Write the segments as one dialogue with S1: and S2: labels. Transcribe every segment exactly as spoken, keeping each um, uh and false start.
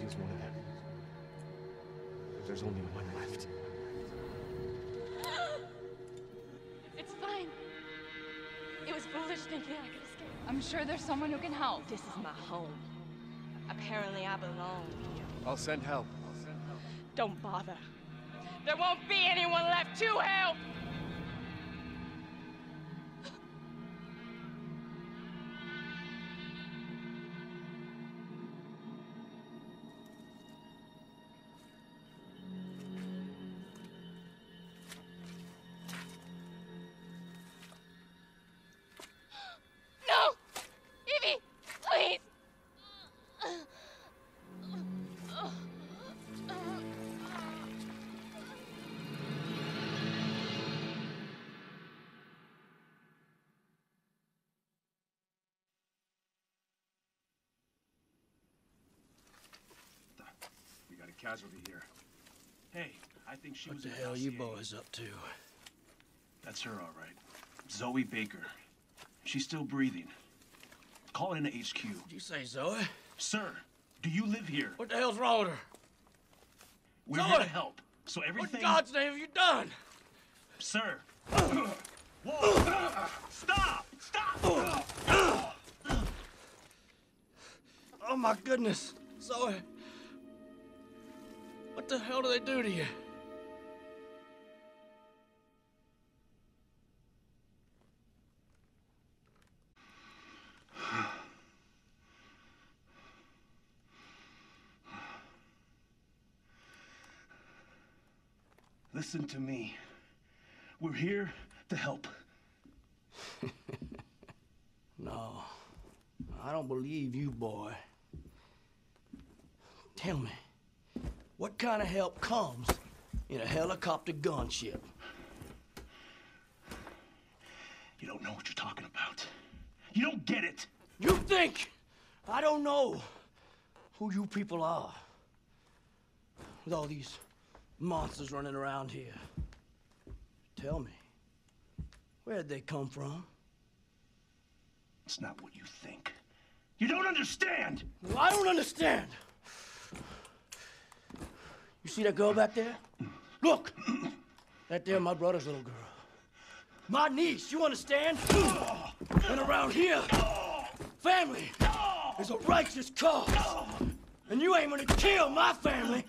S1: Evie's one of them. But there's only one left.
S2: It's fine. It was foolish thinking I could escape. I'm sure there's someone who can help.
S3: This is my home. Apparently I belong here.
S1: I'll send help. I'll send help.
S2: Don't bother. There won't be anyone left to help! No! Evie! Please!
S4: We got a casualty here. Hey, I think she
S5: What
S4: was
S5: the
S4: in
S5: hell you
S4: Dossier.
S5: boys up to?
S4: That's her, all right. Zoe Baker. She's still breathing. Call in to H Q.
S5: Did you say Zoe?
S4: Sir, do you live here?
S5: What the hell's wrong with her?
S4: We're
S5: Zoe!
S4: here to help. So
S5: What
S4: everything...
S5: in God's name have you done?
S4: Sir. Whoa! Stop! Stop!
S5: Oh my goodness, Zoe. What the hell do they do to you?
S4: Listen to me. We're here to help.
S5: No, I don't believe you, boy. Tell me, what kind of help comes in a helicopter gunship?
S4: You don't know what you're talking about. You don't get it.
S5: You think I don't know who you people are? With all these monsters running around here. Tell me, where'd they come from?
S4: It's not what you think. You don't understand!
S5: Well, I don't understand. You see that girl back there? Look! That there, my brother's little girl. My niece, you understand? And around here, family is a righteous cause. And you ain't gonna kill my family.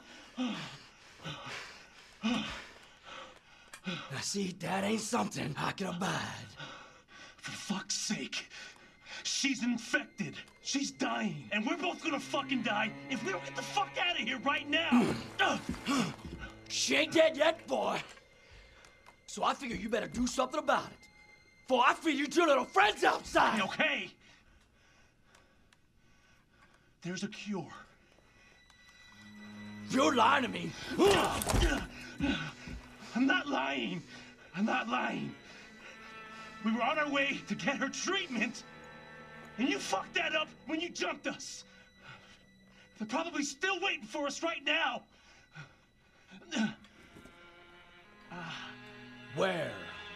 S5: Now see, that ain't something I can abide.
S4: For fuck's sake. She's infected. She's dying. And we're both gonna fucking die if we don't get the fuck out of here right now.
S5: She ain't dead yet, boy. So I figure you better do something about it. For I feed you two little friends outside.
S4: Okay. There's a cure.
S5: You're lying to me.
S4: I'm not lying. I'm not lying. We were on our way to get her treatment, and you fucked that up when you jumped us. They're probably still waiting for us right now.
S5: Where?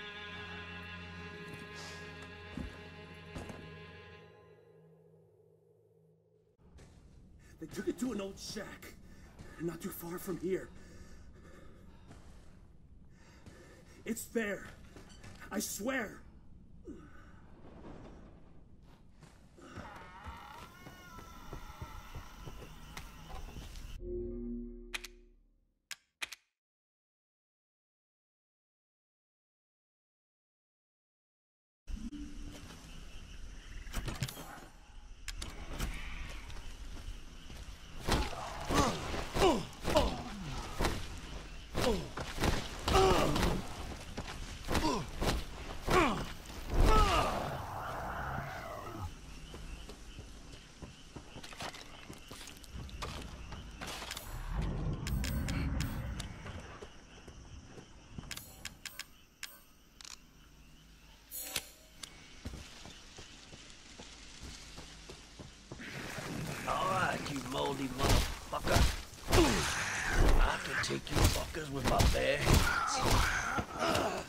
S6: They took it to an old shack, not too far from here. It's there. I swear.
S5: You moldy motherfucker. I can take you fuckers with my bare hands.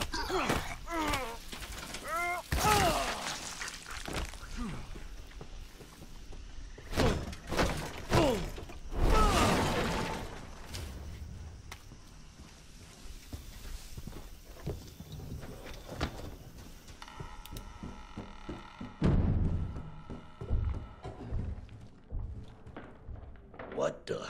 S5: What the?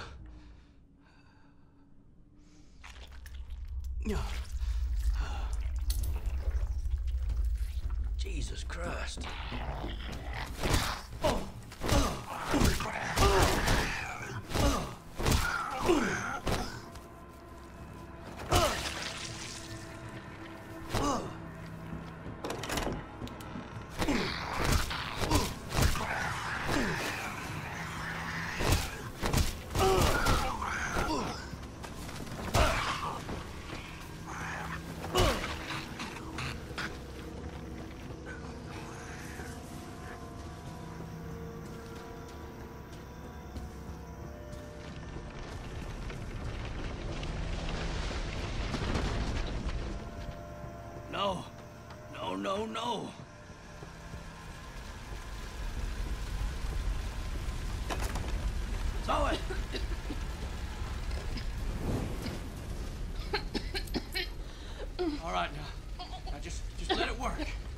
S5: Jesus Christ. No, no, no, no. Zoe! All right, now, now just, just let it work.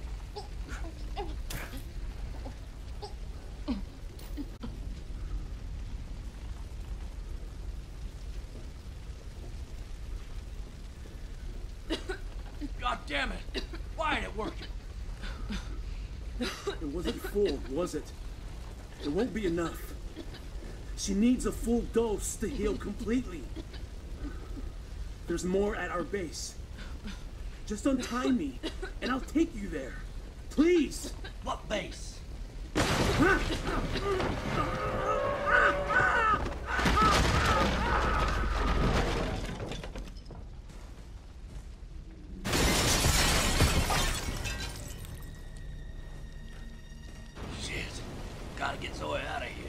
S5: God damn it! Why ain't it working?
S6: It wasn't full, was it? It won't be enough. She needs a full dose to heal completely. There's more at our base. Just untie me, and I'll take you there. Please!
S5: What base? Shit. Gotta get Zoe out of here.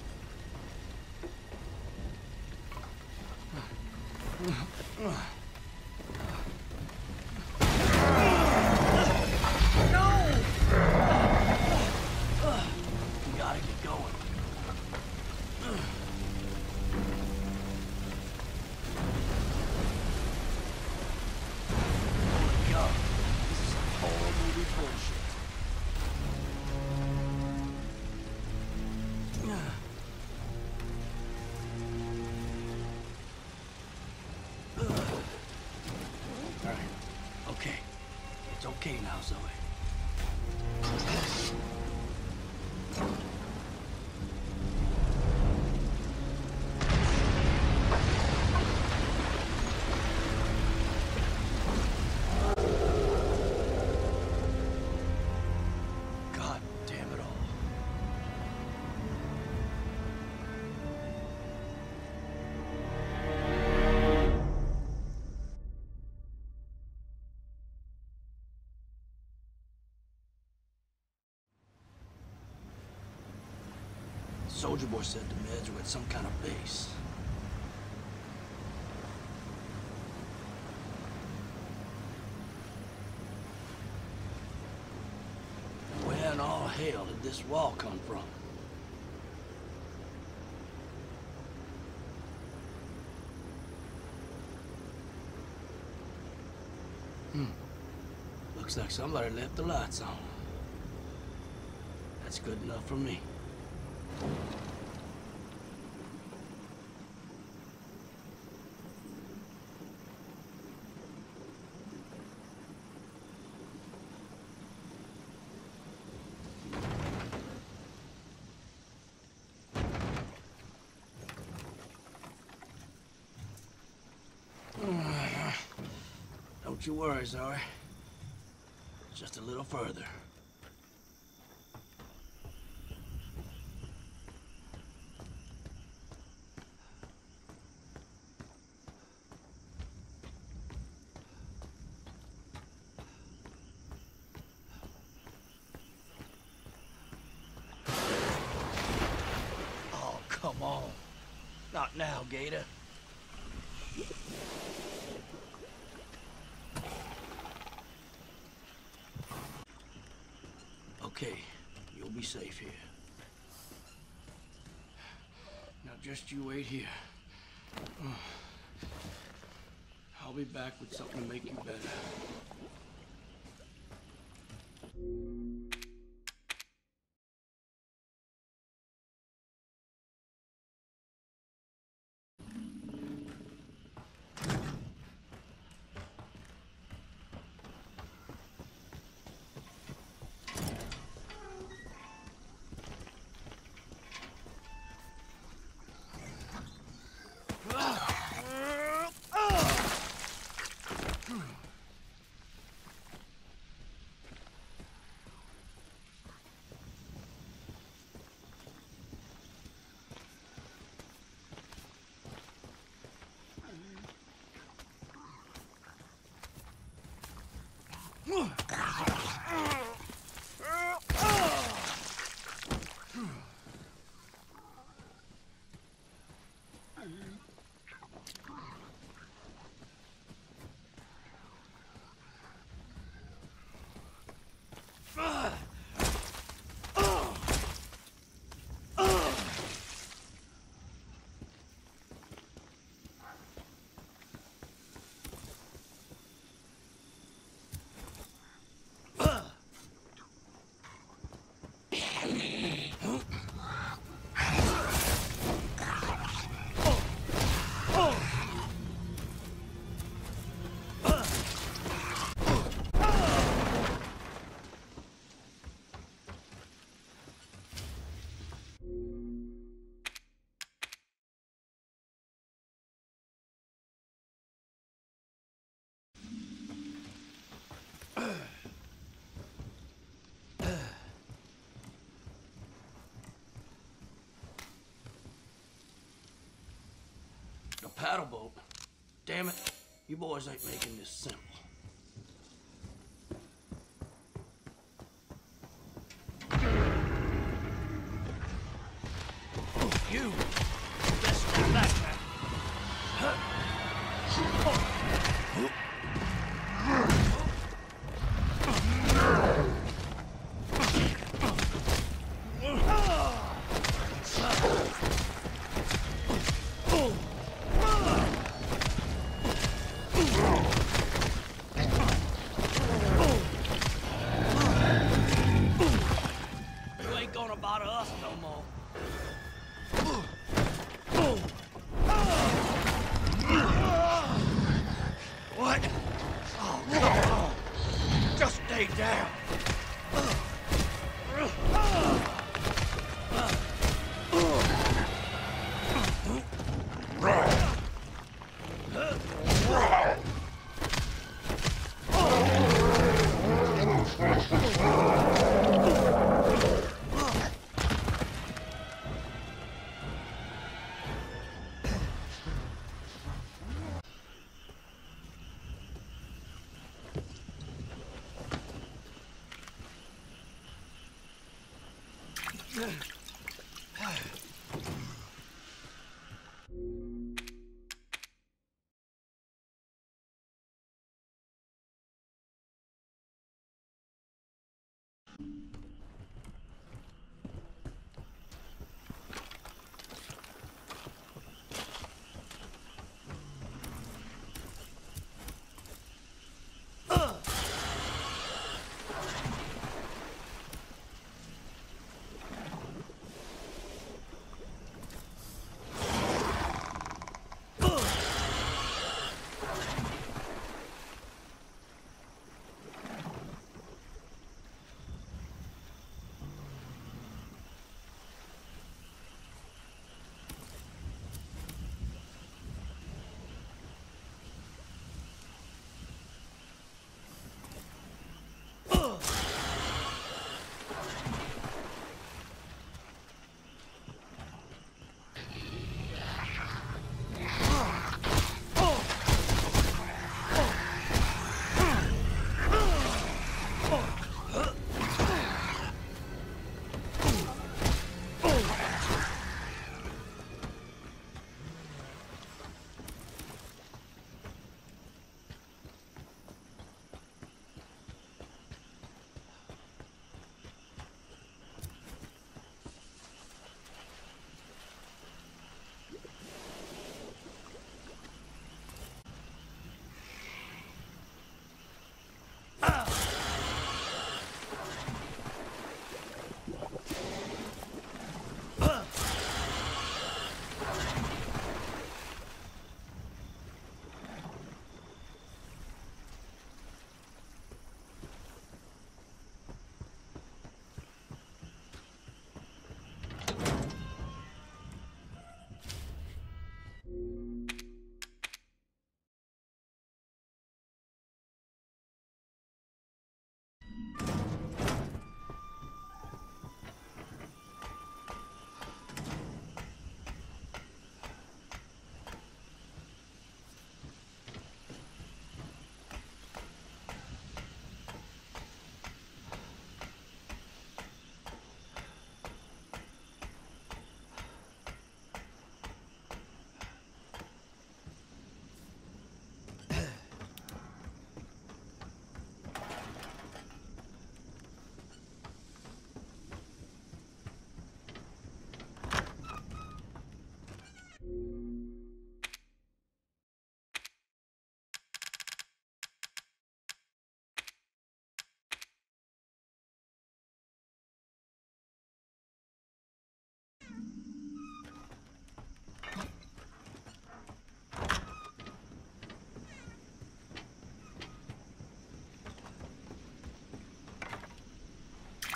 S5: We gotta get going. Holy God, this is some whole movie bullshit. All right, okay. It's okay now, Zoe. God damn it all. Soldier Boy said the meds were at some kind of base. Where in all hell did this wall come from? Hmm. Looks like somebody left the lights on. That's good enough for me. Don't you worry, Zoe. Just a little further. Oh, come on. Not now, Gator. okay. You'll be safe here. Now just you wait here. I'll be back with something to make you better. Paddle boat. Damn it, you boys ain't making this simple. You, just stand back there. Huh.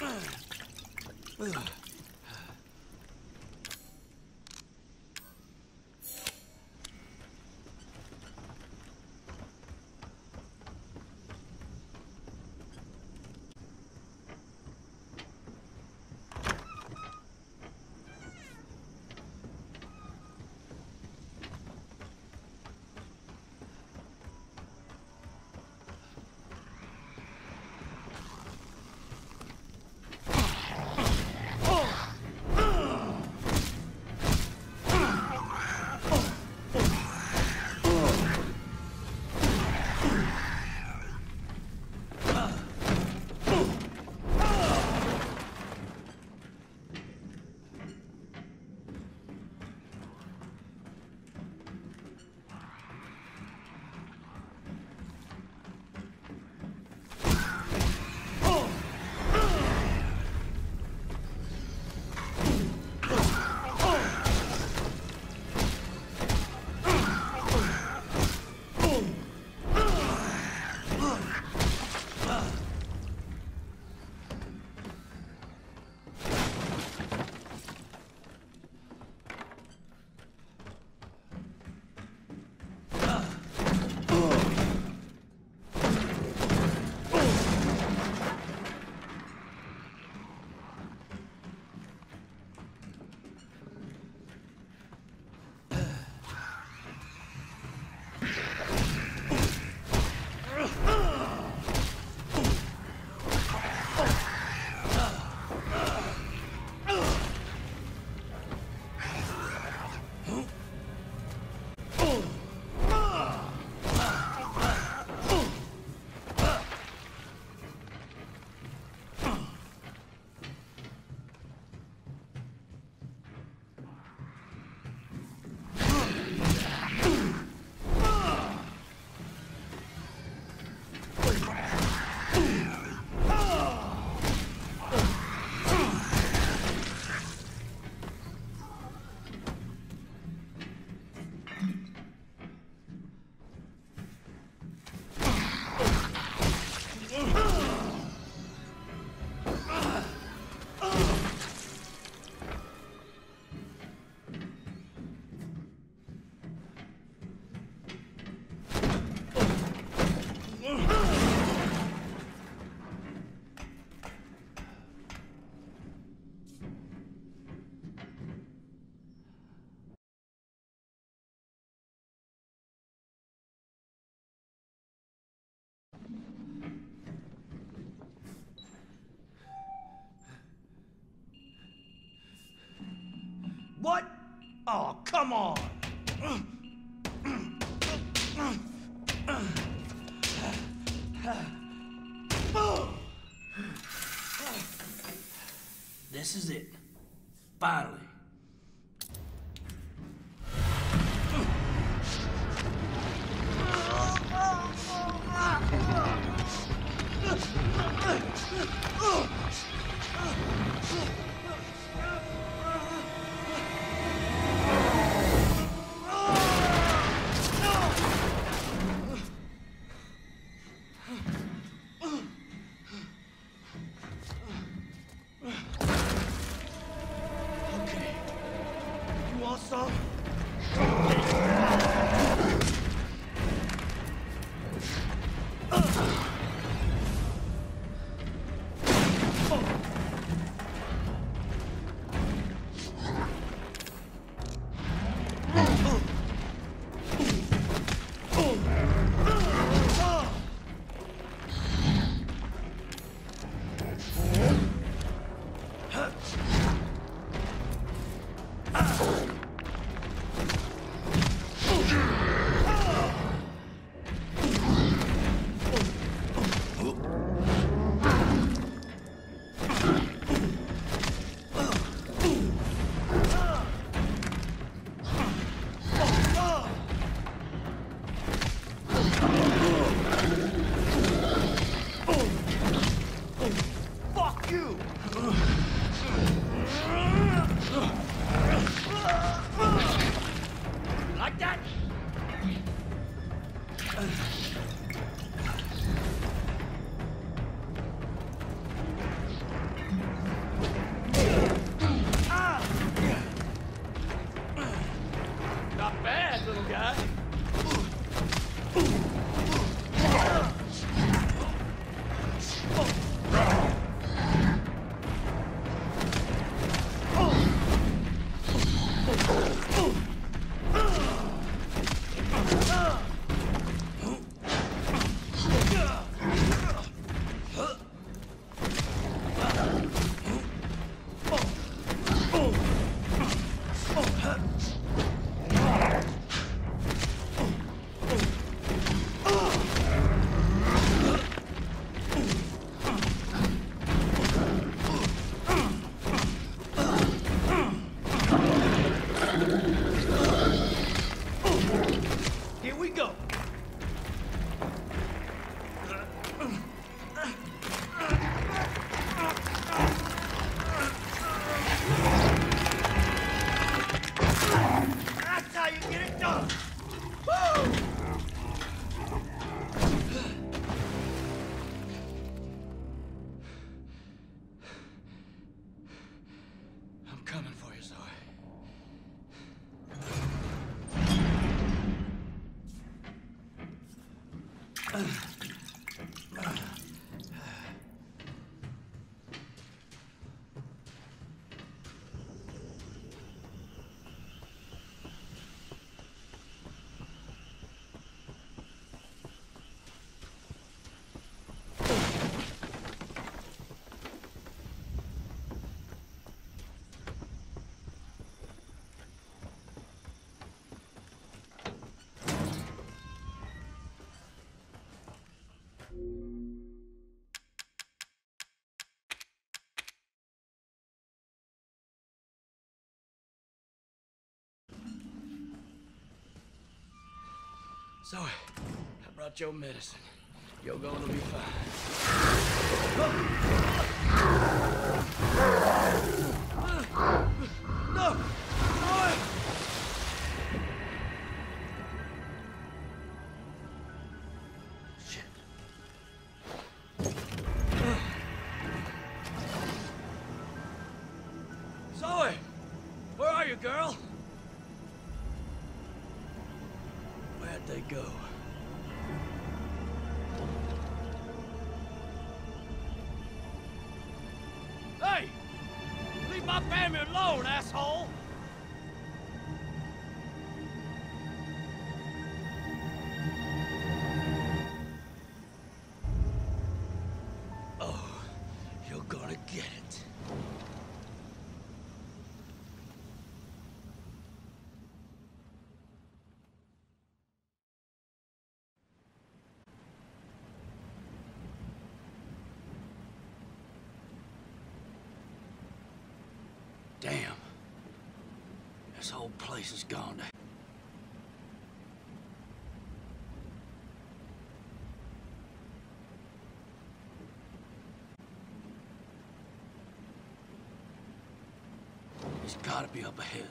S5: What? Oh, come on! This is it. Finally. Okay. You want some? Fuck you! Like that? Zoe, I brought your medicine. You're going to be fine. No! Zoe! Shit. Zoe! Where are you, girl? Where'd they go? Hey! Leave my family alone, asshole! Oh, you're gonna get it. Damn. This whole place is gone to... He's gotta be up ahead.